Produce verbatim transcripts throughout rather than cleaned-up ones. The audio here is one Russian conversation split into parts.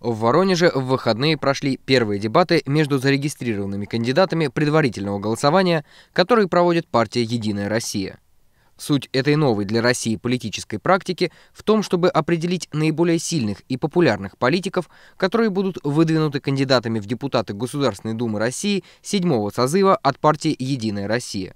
В Воронеже в выходные прошли первые дебаты между зарегистрированными кандидатами предварительного голосования, которые проводит партия «Единая Россия». Суть этой новой для России политической практики в том, чтобы определить наиболее сильных и популярных политиков, которые будут выдвинуты кандидатами в депутаты Государственной Думы России седьмого созыва от партии «Единая Россия».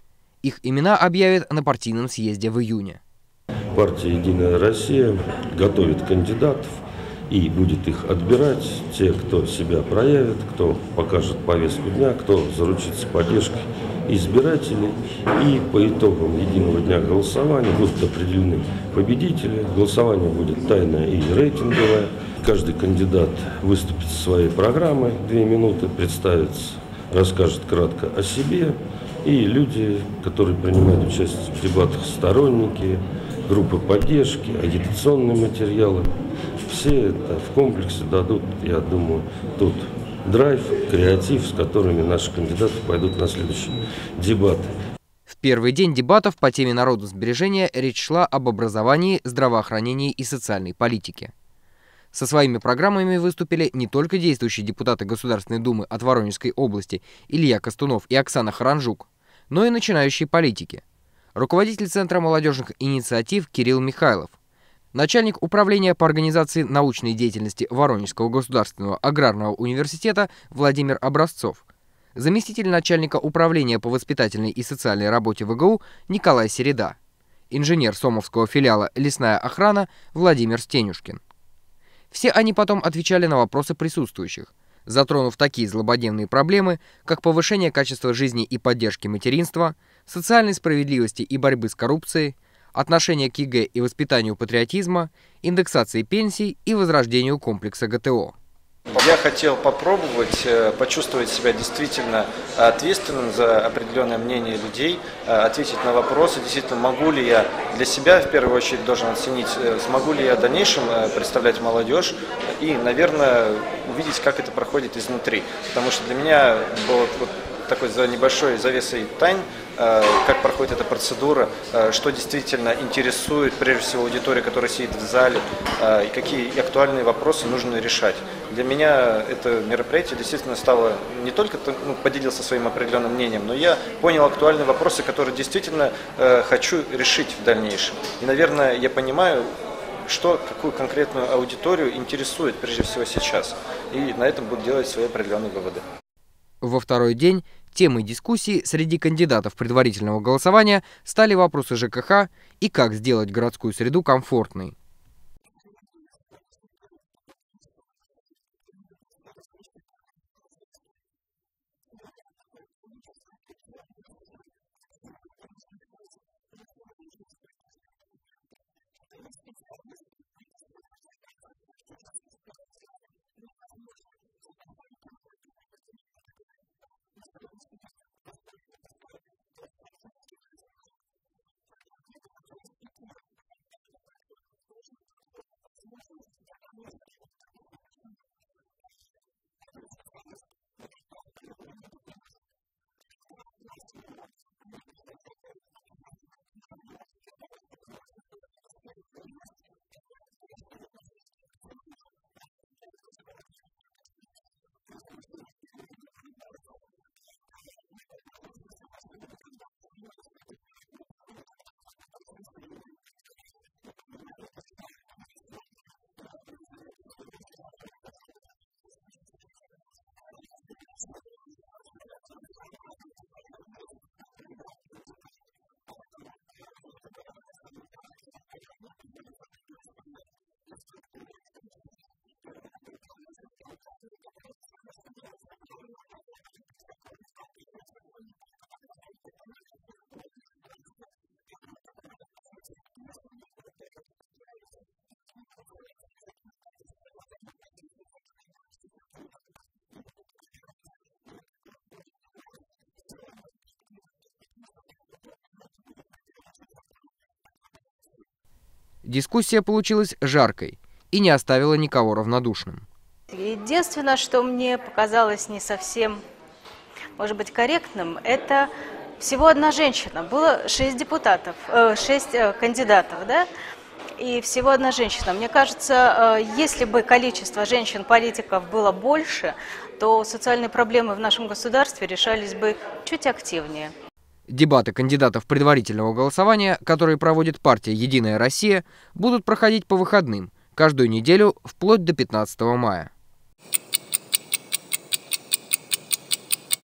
Их имена объявят на партийном съезде в июне. Партия «Единая Россия» готовит кандидатов и будет их отбирать. Те, кто себя проявит, кто покажет повестку дня, кто заручится поддержкой избирателей. И по итогам единого дня голосования будут определены победители. Голосование будет тайное и рейтинговое. Каждый кандидат выступит со своей программой, две минуты, представится, расскажет кратко о себе. И люди, которые принимают участие в дебатах, сторонники, группы поддержки, агитационные материалы, все это в комплексе дадут, я думаю, тот драйв, креатив, с которыми наши кандидаты пойдут на следующие дебаты. В первый день дебатов по теме народосбережения речь шла об образовании, здравоохранении и социальной политике. Со своими программами выступили не только действующие депутаты Государственной Думы от Воронежской области Илья Костунов и Оксана Харанжук, но и начинающие политики. Руководитель Центра молодежных инициатив Кирилл Михайлов, начальник управления по организации научной деятельности Воронежского государственного аграрного университета Владимир Образцов, заместитель начальника управления по воспитательной и социальной работе ВГУ Николай Середа, инженер Сомовского филиала «Лесная охрана» Владимир Стенюшкин. Все они потом отвечали на вопросы присутствующих, затронув такие злободневные проблемы, как повышение качества жизни и поддержки материнства, социальной справедливости и борьбы с коррупцией, отношение к ЕГЭ и воспитанию патриотизма, индексации пенсий и возрождению комплекса ГТО. Я хотел попробовать почувствовать себя действительно ответственным за определенное мнение людей, ответить на вопросы, действительно, могу ли я для себя, в первую очередь, должен оценить, смогу ли я в дальнейшем представлять молодежь и, наверное, увидеть, как это проходит изнутри. Потому что для меня было вот такой за небольшой завесой тайн, как проходит эта процедура, что действительно интересует, прежде всего, аудиторию, которая сидит в зале, и какие актуальные вопросы нужно решать. Для меня это мероприятие действительно стало не только ну, поделился своим определенным мнением, но я понял актуальные вопросы, которые действительно хочу решить в дальнейшем. И, наверное, я понимаю, что, какую конкретную аудиторию интересует прежде всего сейчас. И на этом буду делать свои определенные выводы. Во второй день темой дискуссии среди кандидатов предварительного голосования стали вопросы ЖКХ и как сделать городскую среду комфортной. Дискуссия получилась жаркой и не оставила никого равнодушным. Единственное, что мне показалось не совсем, может быть, корректным, это всего одна женщина. Было шесть депутатов, э, шесть э, кандидатов, да? и всего одна женщина. Мне кажется, если бы количество женщин-политиков было больше, то социальные проблемы в нашем государстве решались бы чуть активнее. Дебаты кандидатов предварительного голосования, которые проводит партия «Единая Россия», будут проходить по выходным, каждую неделю вплоть до пятнадцатого мая.